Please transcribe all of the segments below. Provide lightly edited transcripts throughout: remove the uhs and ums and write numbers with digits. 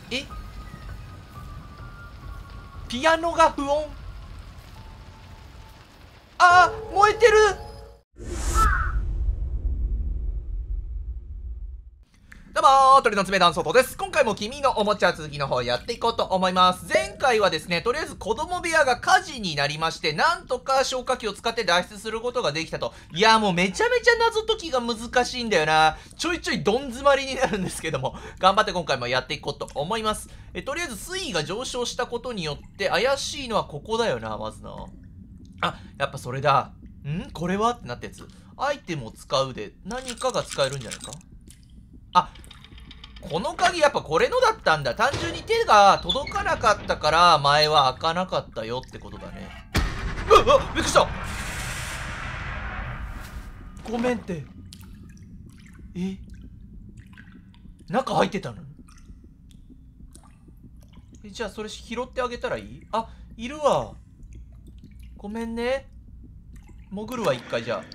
え、ピアノが不穏。あー、燃えてる。どうもー、鳥の爪団外です。今回も君のおもちゃ続きの方やっていこうと思います。前回はですね、とりあえず子供部屋が火事になりまして、なんとか消火器を使って脱出することができたと。いやーもうめちゃめちゃ謎解きが難しいんだよな。ちょいちょいどん詰まりになるんですけども、頑張って今回もやっていこうと思います。とりあえず水位が上昇したことによって怪しいのはここだよな、まずな。あ、やっぱそれだ。これはってなったやつ。アイテムを使うで何かが使えるんじゃないか。あ、この鍵やっぱこれのだったんだ。単純に手が届かなかったから前は開かなかったよってことだね。うわ、びっくりした。ごめんって。中入ってたの？じゃあそれ拾ってあげたらいい？あ、いるわ。ごめんね。潜るわ一回。じゃあ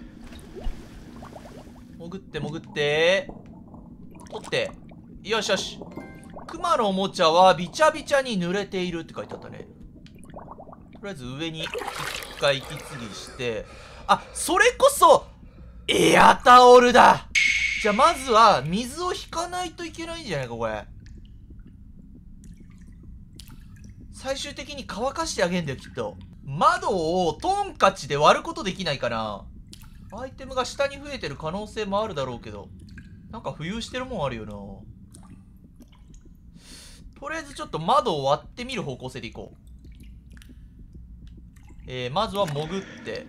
潜って潜って取って。よしよし。クマのおもちゃはびちゃびちゃに濡れているって書いてあったね。とりあえず上に一回息継ぎして、あ、それこそエアタオルだ。じゃあまずは水を引かないといけないんじゃないかこれ。最終的に乾かしてあげんだよきっと。窓をトンカチで割ることできないかな。アイテムが下に増えてる可能性もあるだろうけど、なんか浮遊してるもんあるよな。とりあえずちょっと窓を割ってみる方向性でいこう。まずは潜って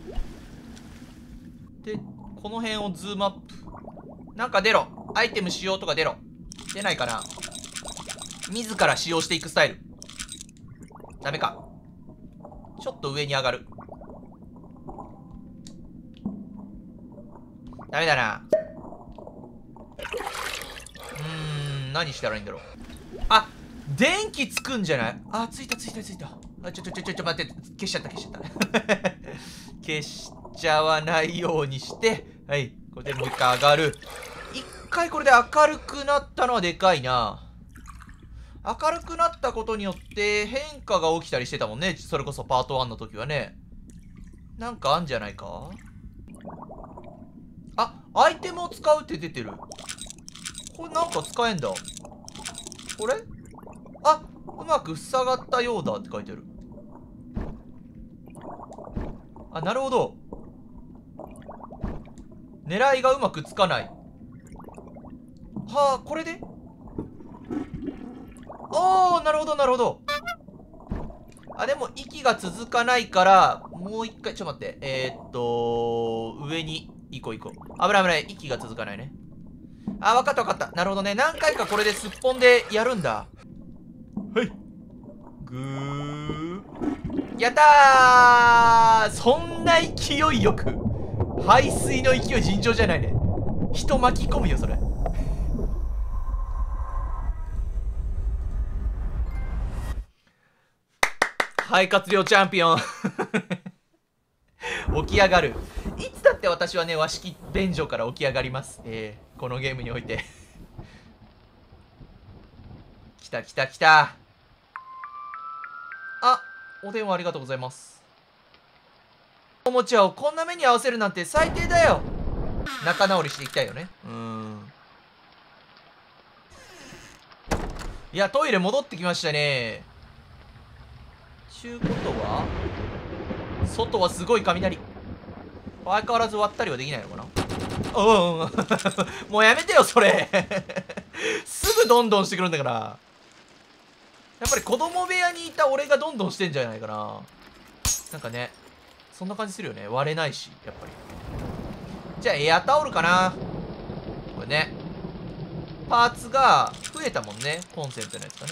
で、この辺をズームアップ。なんか出ろ。アイテム使用とか出ろ。出ないかな。自ら使用していくスタイル。ダメか。ちょっと上に上がる。ダメだな。何したらいいんだろう。あ、電気つくんじゃない？あ、ついたついたついた。あ、ちょ待って。消しちゃった消しちゃった。消しちゃわないようにして、はい。これでもう一回上がる。一回これで明るくなったのはでかいな。明るくなったことによって変化が起きたりしてたもんね。それこそパート1の時はね。なんかあんじゃないか？あ、アイテムを使うって出てる。これなんか使えんだ。これ？あ、うまく塞がったようだって書いてある。あ、なるほど。狙いがうまくつかない。はあ、これで？おー、なるほどなるほど。あ、でも息が続かないからもう一回ちょっと待って。上に行こう。危ない危ない。息が続かないね。あ、わかったわかった。なるほどね。何回かこれですっぽんでやるんだ。はい。ぐー。やったー。そんな勢いよく。排水の勢い尋常じゃないね。人巻き込むよそれ。肺活量チャンピオン。起き上がる。いつだって私はね、和式便所から起き上がります。このゲームにおいて。来た。あ、お電話ありがとうございます。おもちゃをこんな目に合わせるなんて最低だよ。仲直りしていきたいよね。いや、トイレ戻ってきましたね。ちゅうことは外はすごい雷。相変わらず割ったりはできないのかな。もうやめてよそれ。すぐどんどんしてくるんだから。やっぱり子供部屋にいた俺がどんどんしてんじゃないかな。なんかね、そんな感じするよね。割れないしやっぱり。じゃあエアタオルかな。これね、パーツが増えたもんね。コンセントのやつかね。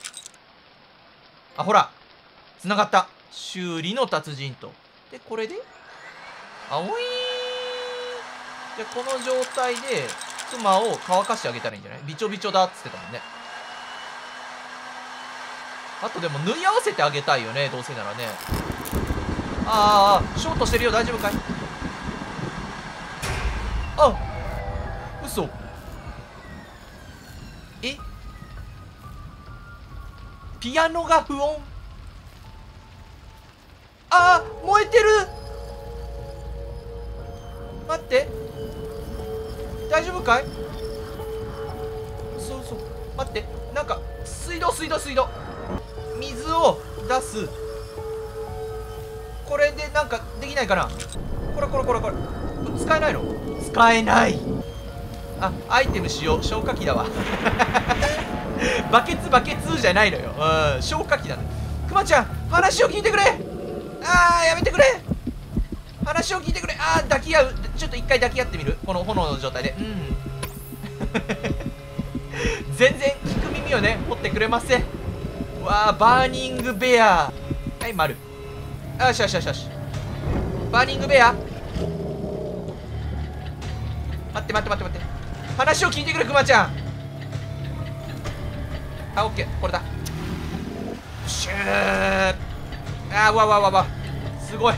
あ、ほら繋がった。修理の達人と。でこれであおいー。じゃあこの状態でクマを乾かしてあげたらいいんじゃない？びちょびちょだっつってたもんね。あとでも縫い合わせてあげたいよね、どうせならね。ああ、ショートしてるよ。大丈夫かい？あ、嘘。 ピアノが不穏。あー、燃えてる。待って、大丈夫かい。そうそう、待って、なんか水道水を出す。これでなんかできないかな。これ使えないの。使えない。あ、アイテムしよう。消火器だわバケツじゃないのよ。うん、消火器だね。クマちゃん、話を聞いてくれ。あー、やめてくれ。話を聞いてくれ。あー、抱き合う。ちょっと一回抱き合ってみる。この炎の状態で。全然聞く耳をね持ってくれません。わあ、バーニングベア。はい、丸。よし。バーニングベア。待って。話を聞いてくれ、クマちゃん。あ、オッケー、これだ。シュー。あー、わすごい。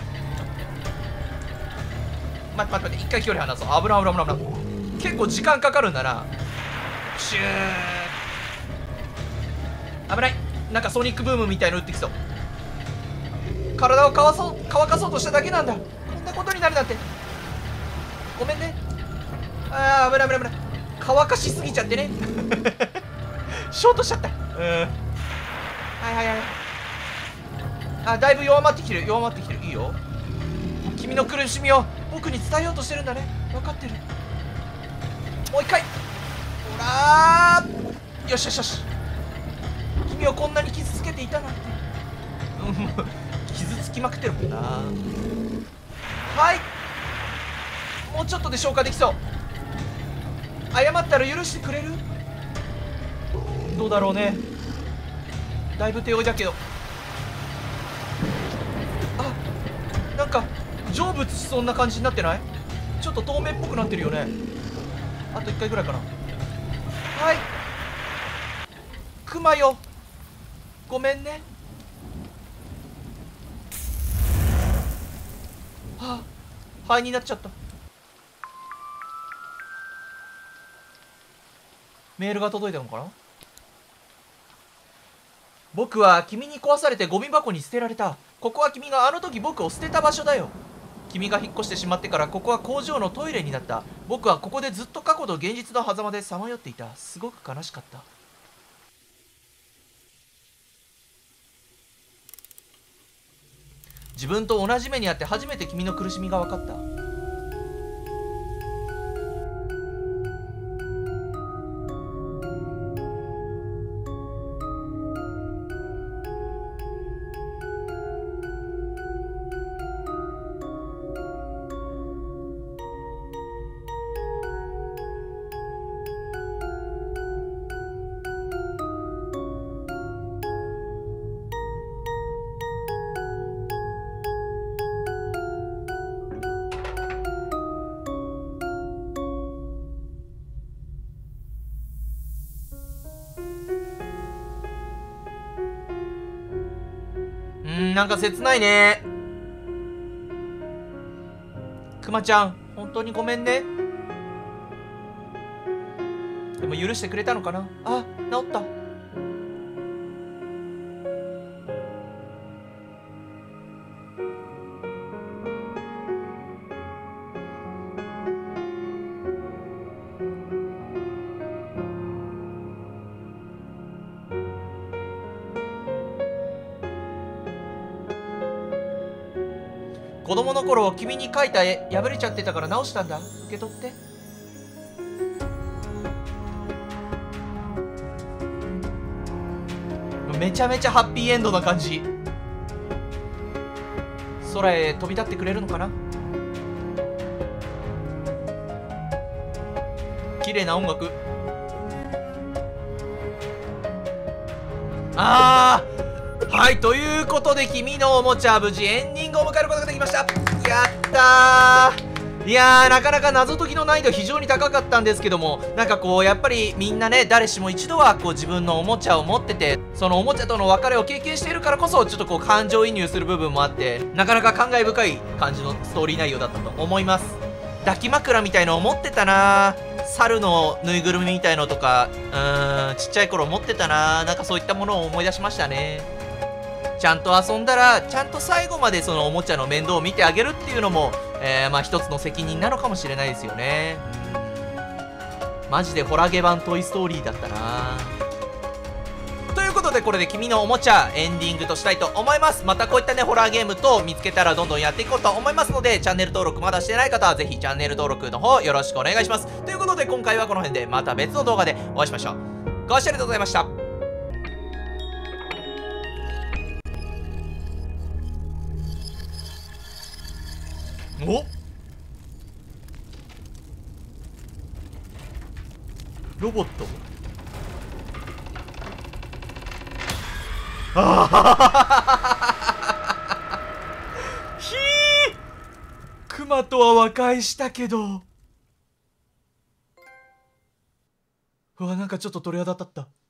待って、一回距離離そう。危ない。結構時間かかるんだな。シュー。危ない。なんかソニックブームみたいの打ってきそう。体を乾かそうとしただけなんだ。こんなことになるなんて。ごめんね。あー、危ない。乾かしすぎちゃってねショートしちゃった。はい。あ、だいぶ弱まってきてる。いいよ。君の苦しみを僕に伝えようとしてるんだね。分かってる。もう一回。ほらー。よし。君をこんなに傷つけていたなんて。傷つきまくってるもんな。はい、もうちょっとで消化できそう。謝ったら許してくれる。どうだろうね。だいぶ手負いだけど。あ、なんか成仏しそうな感じになってない？ちょっと透明っぽくなってるよね。あと1回ぐらいかな。はい、クマよ、ごめんね。はあ、灰になっちゃった。メールが届いたのかな。僕は君に壊されてゴミ箱に捨てられた。ここは君があの時僕を捨てた場所だよ。君が引っ越してしまってからここは工場のトイレになった。僕はここでずっと過去と現実の狭間でさまよっていた。すごく悲しかった。自分と同じ目にあって初めて君の苦しみが分かった。なんか切ないね。クマちゃん、本当にごめんね。でも許してくれたのかな。あ、治った。子供の頃君に描いた絵破れちゃってたから直したんだ。受け取って。めちゃめちゃハッピーエンドな感じ。空へ飛び立ってくれるのかな。綺麗な音楽。はい、ということで君のおもちゃは無事エンディングを迎えることができました。やったー。いやー、なかなか謎解きの難易度非常に高かったんですけども、なんかこうやっぱりみんなね、誰しも一度はこう自分のおもちゃを持ってて、そのおもちゃとの別れを経験しているからこそちょっとこう感情移入する部分もあって、なかなか感慨深い感じのストーリー内容だったと思います。抱き枕みたいのを持ってたなー。 猿のぬいぐるみみたいのとか、ちっちゃい頃持ってたな。なんかそういったものを思い出しましたね。ちゃんと遊んだら、ちゃんと最後までそのおもちゃの面倒を見てあげるっていうのも、まあ一つの責任なのかもしれないですよね。マジでホラゲ版トイストーリーだったな。ということで、これで君のおもちゃエンディングとしたいと思います。またこういったね、ホラーゲームと見つけたらどんどんやっていこうと思いますので、チャンネル登録まだしてない方はぜひチャンネル登録の方よろしくお願いします。ということで、今回はこの辺でまた別の動画でお会いしましょう。ご視聴ありがとうございました。お、ロボット。ひー、クマとは和解したけど、うわ、なんかちょっと鳥肌立った。